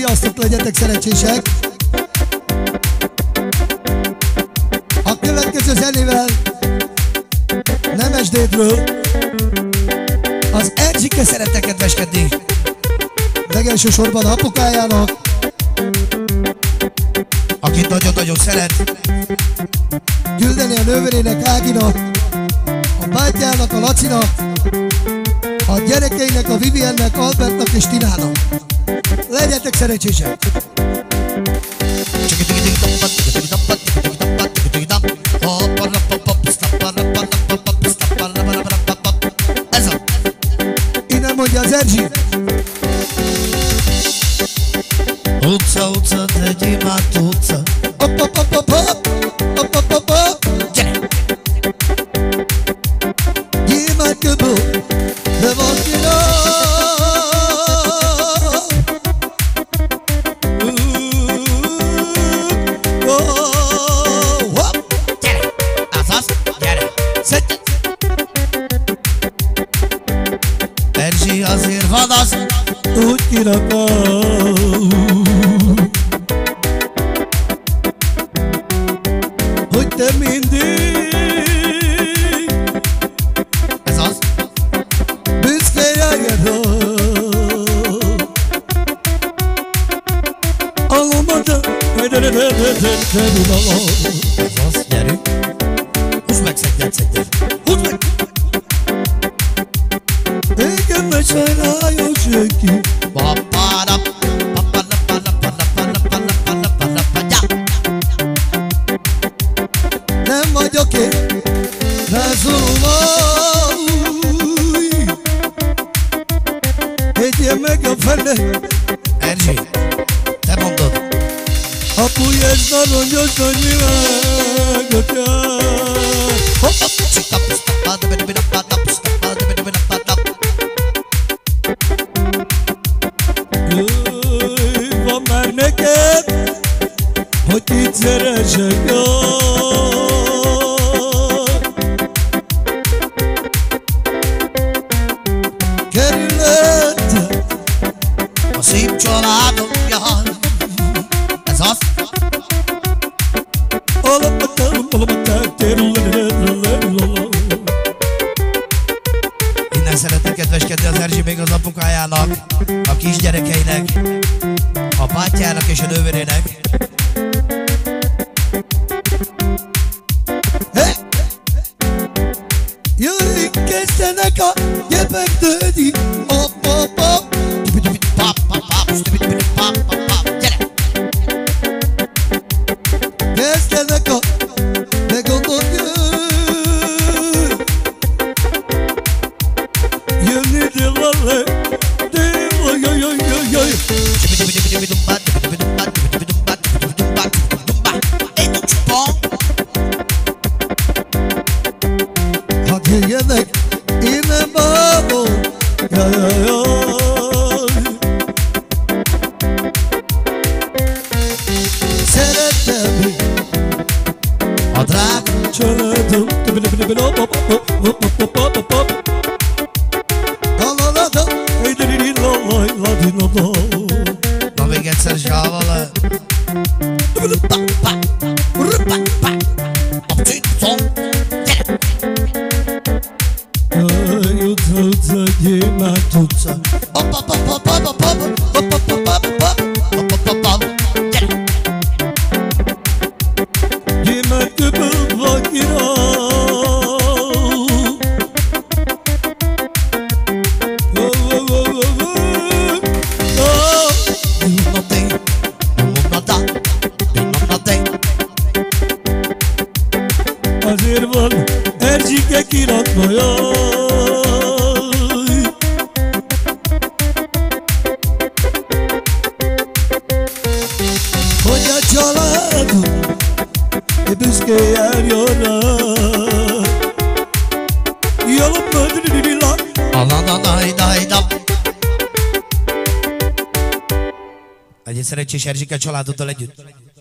Sziasztok, legyetek szerencsések! A következő zenével Nemes Dédről az Erzsike szeretne kedveskedni. Legelső sorban apukájának, akit nagyon-nagyon szeret, küldeni a nővérének, Áginak, a bátyjának, a Lacinak, a gyerekeinek, a Viviennek, Albertnak és Tinának. Legyetek szerencsések! Ez a! Innen mondja az Erzsi! Utca, utca, te gyémánt utca. Hopp, hopp, hopp, hopp, hopp, hopp, hopp, hopp, hopp. Gyere! Gyémánt köbó, de van kinak. Erzsi azért van az, úgy kirakam, hogy te mindig, ez az, büszke járjadok. Alomada, ez az, gyerünk, húzd meg, szedjed, húzd meg. Engem ne sajnáljon senki. Nem vagyok én rászorulva, higgyél meg a fene. Erzsi, te mondod. Apuj, ez nagyon gyorsan világot jár. Hopp, hopp, van már neked, hogy itt szeressek, jaj. Kerület a szép családom, jaj. Ez az? Innen szeretnék kedveskedni az Erzsi még az apukájának, a kisgyerekeinek, a bátyjának és a nővérének. Jöjj, kezdenek a gyepek tölni. Gyere! Kezdenek a meggondolni. Jönni délale, jaj. Hadd jöjjenek innen bából, jaj. Szerettem a drága családom. Na még egyszer zsával. Utca, gyémánt utca. Gyémánt köböl van kirak. Azért van Erzsike kirakva, jaj. Hogy a családom büszke járjon rá. Egy szerencsés Erzsike családoddal együtt.